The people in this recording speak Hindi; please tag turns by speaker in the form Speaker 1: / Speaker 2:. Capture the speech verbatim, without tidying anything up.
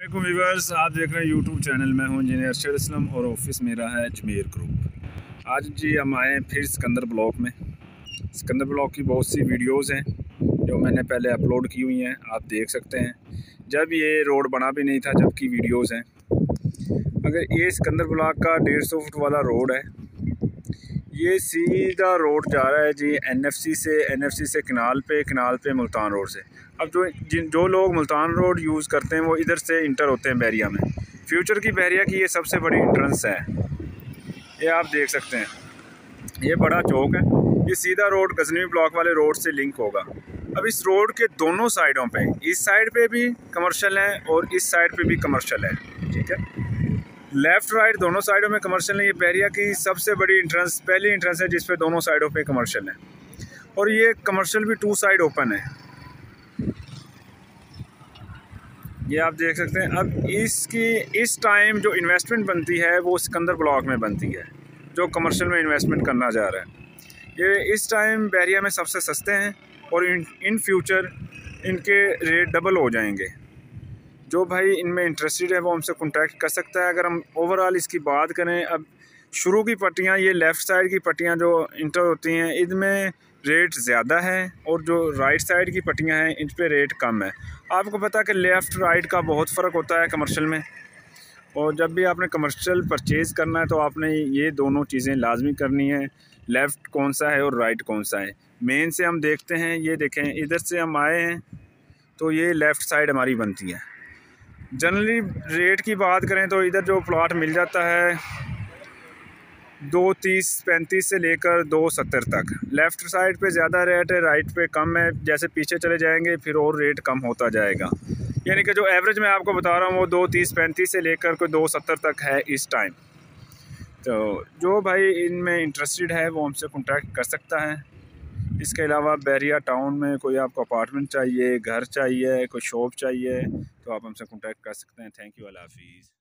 Speaker 1: वालेकुम व्यूअर्स, आप देख रहे हैं यूट्यूब चैनल। मैं हूं इंजीनियर अरशद असलम और ऑफिस मेरा है अजमेर ग्रुप। आज जी हम आए हैं फिर सिकंदर ब्लॉक में। सिकंदर ब्लॉक की बहुत सी वीडियोस हैं जो मैंने पहले अपलोड की हुई हैं, आप देख सकते हैं। जब ये रोड बना भी नहीं था जब की वीडियोस हैं। अगर ये सिकंदर ब्लॉक का डेढ़ सौ फुट वाला रोड है, ये सीधा रोड जा रहा है जी एनएफसी से एनएफसी से कनाल पे कनाल पे मुल्तान रोड से। अब जो जिन जो लोग मुल्तान रोड यूज़ करते हैं वो इधर से इंटर होते हैं बहरिया में। फ्यूचर की बहरिया की ये सबसे बड़ी इंट्रेंस है, ये आप देख सकते हैं। ये बड़ा चौक है, ये सीधा रोड गजनवी ब्लॉक वाले रोड से लिंक होगा। अब इस रोड के दोनों साइडों पे, इस साइड पे भी कमर्शियल है और इस साइड पे भी कमर्शियल है, ठीक है। लेफ़्ट राइट दोनों साइडों में कमर्शियल है। ये बहरिया की सबसे बड़ी इंट्रेंस, पहली इंट्रेंस है जिस पे दोनों साइडों पे कमर्शियल है और ये कमर्शियल भी टू साइड ओपन है, ये आप देख सकते हैं। अब इसकी इस टाइम जो इन्वेस्टमेंट बनती है वो सिकंदर ब्लॉक में बनती है, जो कमर्शियल में इन्वेस्टमेंट करना जा रहा है। ये इस टाइम बहरिया में सबसे सस्ते हैं और इन इन फ्यूचर इनके रेट डबल हो जाएंगे। जो भाई इनमें इंटरेस्टेड है वो हमसे कांटेक्ट कर सकता है। अगर हम ओवरऑल इसकी बात करें, अब शुरू की पट्टियाँ, ये लेफ़्ट साइड की पट्टियाँ जो इंटर होती हैं इनमें रेट ज़्यादा है और जो राइट साइड की पट्टियाँ हैं इन पे रेट कम है। आपको पता है कि लेफ़्ट राइट का बहुत फ़र्क होता है कमर्शियल में, और जब भी आपने कमर्शियल परचेज़ करना है तो आपने ये दोनों चीज़ें लाजमी करनी है, लेफ़्ट कौन सा है और राइट कौन सा है। मेन से हम देखते हैं, ये देखें इधर से हम आए हैं तो ये लेफ़्ट साइड हमारी बनती है। जनरली रेट की बात करें तो इधर जो प्लॉट मिल जाता है दो तीस पैंतीस से लेकर दो सत्तर तक। लेफ़्ट साइड पे ज़्यादा रेट है, राइट पे कम है। जैसे पीछे चले जाएंगे फिर और रेट कम होता जाएगा। यानी कि जो एवरेज मैं आपको बता रहा हूँ वो दो तीस पैंतीस से लेकर कोई दो सत्तर तक है इस टाइम। तो जो भाई इनमें इंटरेस्टेड है वो हमसे कॉन्टैक्ट कर सकता है। इसके अलावा बहरिया टाउन में कोई आपको अपार्टमेंट चाहिए, घर चाहिए, कोई शॉप चाहिए तो आप हमसे कॉन्टैक्ट कर सकते हैं। थैंक यू, अल्लाह हाफिज़।